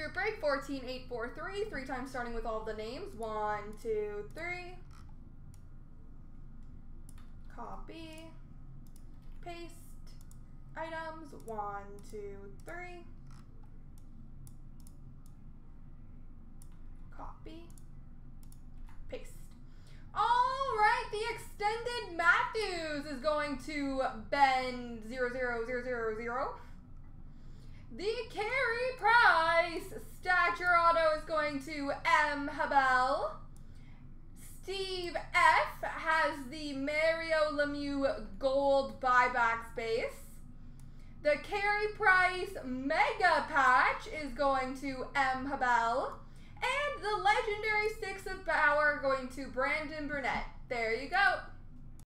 Group break 14843. 3 times starting with all the names. 1, 2, 3. Copy. Paste. Items. 1, 2, 3. Copy. Paste. All right, the extended Matthews is going to Ben 00000. The Carey Price Stature Auto is going to M. Habel. Steve F. has the Mario Lemieux Gold Buyback Space. The Carey Price Mega Patch is going to M. Habel. And the Legendary Sticks of Power going to Brandon Burnett. There you go.